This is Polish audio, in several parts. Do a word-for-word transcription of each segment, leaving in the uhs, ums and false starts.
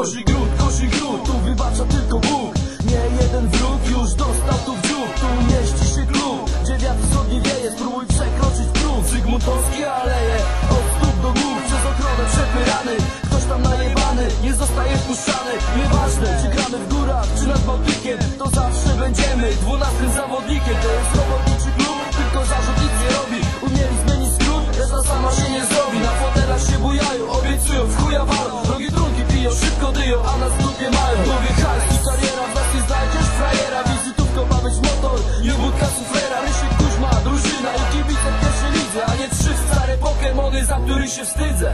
Kozi gród, kozi gród, tu wybacza tylko Bóg. Nie jeden wróg już dostał tu w dziób. Tu mieści się klub, gdzie wiatr wschodni wieje. Spróbuj przekroczyć próg, Zygmuntowskie aleje. Od stóp do gór, przez ochronę przepyrany. Ktoś tam najebany, nie zostaje wpuszczany. Nieważne, czy gramy w górach, czy nad Bałtykiem, to zawsze będziemy dwunastym zawodnikiem. To jest robotniczy klub, tylko zarząd nic nie robi. Umieli zmienić skrót, reszta sama się nie zrobi. Na fotelach się bujają, obiecują, w chuja walą. Drogie trunki piją, szybko dyją, a nas w dupie mają. Głowie hajs i kariera, w nas nie znajdziesz frajera. Wizytówką ma być motor, nie budka suflera. Rysiek, Kuźma, drużyna i kibice w pierwszej lidze, a nie trzy stare pokemony, za których się wstydzę.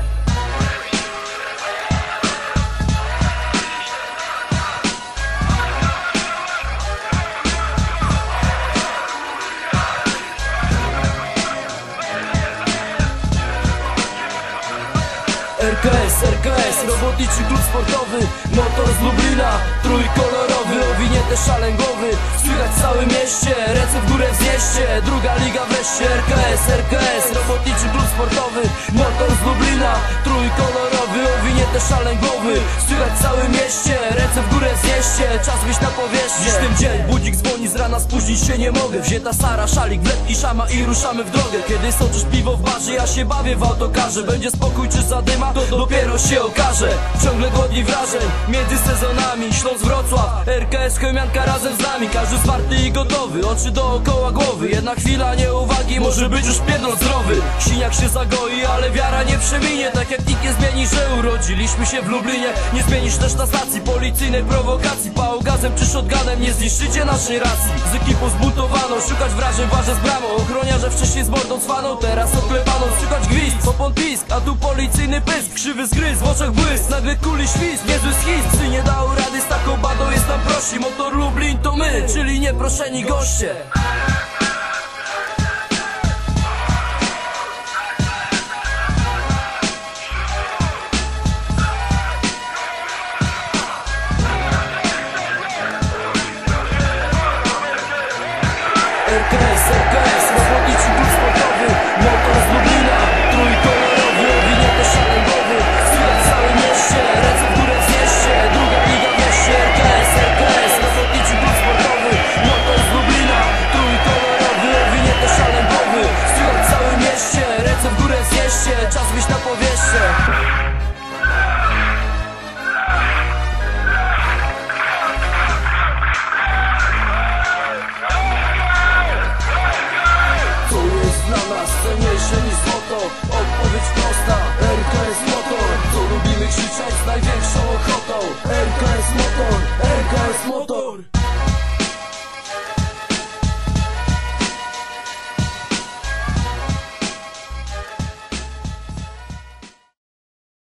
R K S, R K S, robotniczy klub sportowy, motor z Lublina, trójkolorowy, owinięte szalęgowy. Słychać w całym mieście, ręce w górę wznieście, druga liga wreszcie. R K S, R K S, robotniczy klub sportowy, motor z Lublina, trójkolorowy, owinięte szalęgowy. Słychać w całym mieście, ręce w górę wznieście, czas wyjść na powierzchnię. Dziś ten dzień, budzik dzwoni z rana, spóźnić się nie mogę. Wzięta Sara, szalik, wlepki, szama i ruszamy w drogę. Kiedy sączysz piwo w barze, ja się bawię w autokarze. Będzie spokój czy zadyma, to dopiero się okaże. Ciągle głodni wrażeń, między sezonami. Śląsk, Wrocław, R K S, Chełmianka razem z nami. Każdy zwarty i gotowy, oczy dookoła głowy. Jedna chwila nieuwagi, może być już pierdol zdrowy. Siniak się zagoi, ale wiara nie przeminie. Tak jak nikt nie zmieni, że urodziliśmy się w Lublinie. Nie zmienisz też na stacji policyjnej prowokacji. Pałgazem czy shotgunem nie zniszczycie naszej racji. Z ekipą zbuntowaną, szukać wrażeń, waży z bramą. Ochroniarze wcześniej z mordą cwaną, teraz oklepaną. Szukać gwizd, opon pisk, a tu policyjny pysk. Krzywy zgryz, w oczach błysk, nagle kuli świst. Niezły schizm, psy nie dało rady z taką badą, jest nam prosi. Motor Lublin to my, czyli nieproszeni goście. R K S, R K S, robotniczy klub sportowy, motor z Lublina, trójkolorowy, owinięty szalęgowy. Słychać w całym mieście, ręce w górę wznieście, druga liga wreszcie. R K S, R K S, robotniczy klub sportowy, motor z Lublina, trójkolorowy, owinięty szalęgowy. Słychać w całym mieście, ręce w górę wznieście, czas wyjść na powierzchnię. Cenniejsze niż złoto, odpowiedź prosta. R K S motor, co lubimy krzyczeć z najwyższych